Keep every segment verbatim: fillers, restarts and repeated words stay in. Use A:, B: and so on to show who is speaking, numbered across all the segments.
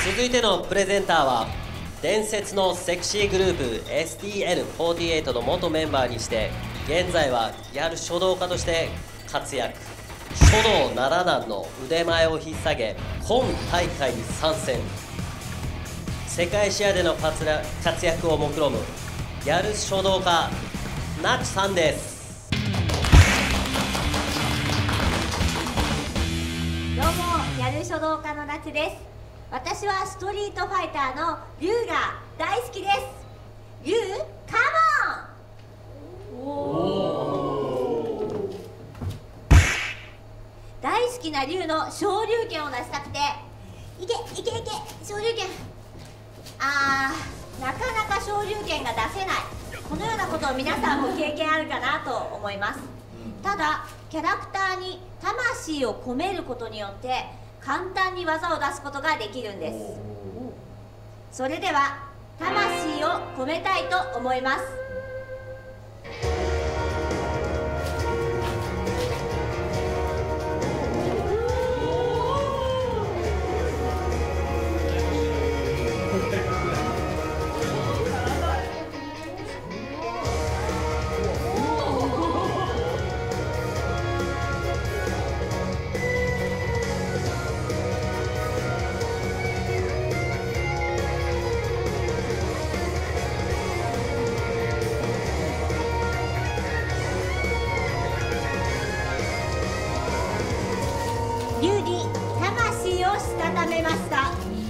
A: 続いてのプレゼンターは伝説のセクシーグループ エスティーエヌフォーティーエイト の元メンバーにして現在はギャル書道家として活躍。書道ならなんの腕前を引っ提げ今大会に参戦。世界視野での活躍を目論むギャル書道家なちさんです。
B: どうもギャル書道家のなちです。私はストリートファイターの龍が大好きです。龍カモン。おー、大好きな龍の昇龍拳を出したくて、いけいけいけ昇龍拳。あー、なかなか昇龍拳が出せない。このようなことを皆さんも経験あるかなと思います。ただキャラクターに魂を込めることによって簡単に技を出すことができるんです。それでは魂を込めたいと思います。龍に魂をしたためました。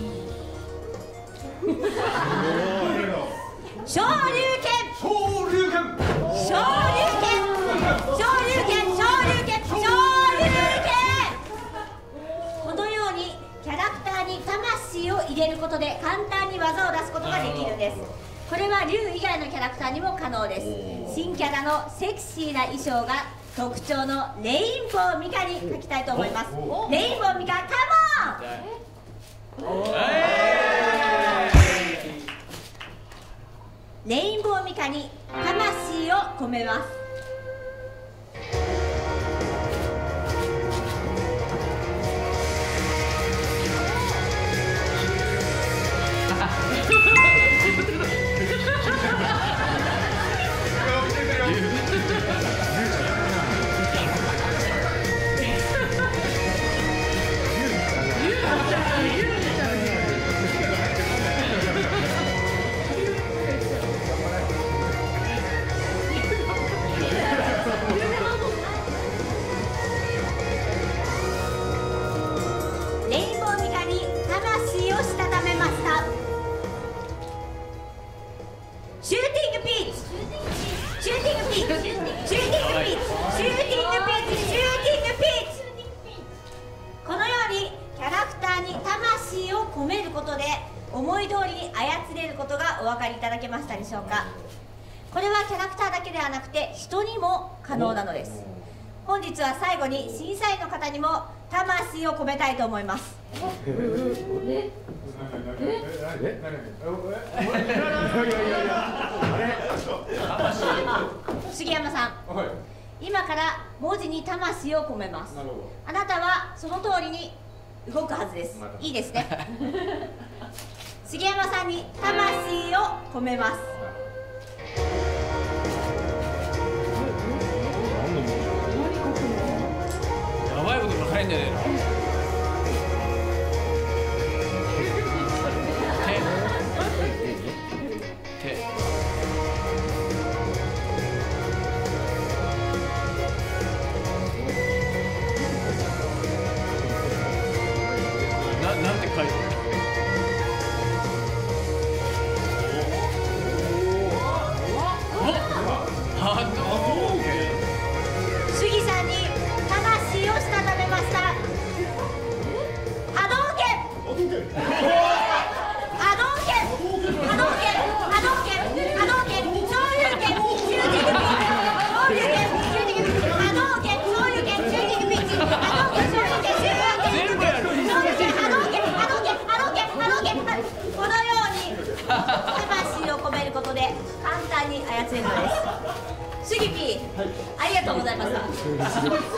B: 昇龍拳、
C: 昇龍拳、
B: 昇龍拳、昇龍拳、昇龍拳、昇龍拳。このようにキャラクターに魂を入れることで簡単に技を出すことができるんです。これは龍以外のキャラクターにも可能です。新キャラのセクシーな衣装が特徴のレインボーミカに描きたいと思います。レインボーミカカモン。レインボーミカに魂を込めます。シューティングピーチ、シューティングピーチ、シューティングピーチ、シューティングピーチ、シューティングピーチ、シューティングピーチ。このようにキャラクターに魂を込めることで思い通りに操れることがお分かりいただけましたでしょうか。これはキャラクターだけではなくて人にも可能なのです。本日は最後に審査員の方にも魂を込めたいと思います。杉山さん、今から文字に魂を込めます。あなたはその通りに動くはずです。いいですね。杉山さんに魂を込めます。
D: やばいこと書かれんじゃねえの。なんて書いてる。
B: 杉さんに魂をしたためました。波動拳、波動拳、波動拳、波動拳、波動拳、昇龍拳、シューティングピーチ、昇龍拳、シューティングピーチ、波動拳、昇龍拳、シューティングピーチ、波動拳、昇龍拳、シューティングピーチ、このように魂を込めることで簡単に操れるのです。スギピー、ありがとうございました。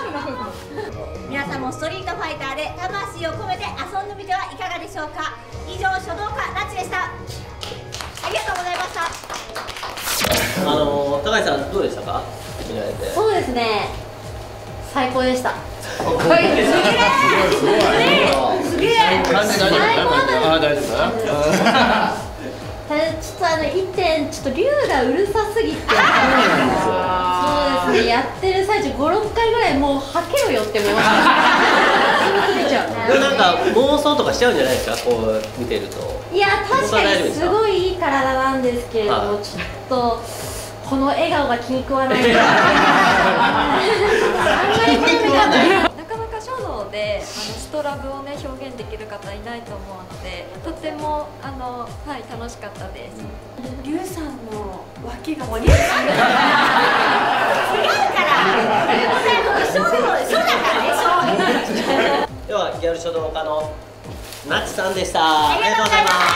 B: 皆さんもストリートファイターで魂を込めて遊んでみてはいかがでしょうか。以以上書道家ナチでした。ありがとうございました。
A: あの高橋さんどうでしたか？見られて。
C: そうですね、最高でした。
D: すごいすごい
B: すげえ。
D: 感じ大丈夫？あ、大丈夫だな。
C: ただちょっとあの一点ちょっと龍がうるさすぎて、そうですね、やってる最中ご、ろっかいぐらいもうはけろよって思いました。出ちゃう。
A: でもなんか妄想とかしちゃうんじゃないですか？こう見てると。
C: いや確かにすごいいい体なんですけれども、
A: はい、
C: ちょっとこの笑顔が気に食わない。あんまりこれ見たくない。
E: なかなか書道であのストラブをね表現できる方いないと思うので、とてもあのはい楽しかったです。
F: リュウさんの脇が
B: もうリュウさん違うから書道書だからね。書
A: ではギャル書道家のなちさんでした。ありがとうございます。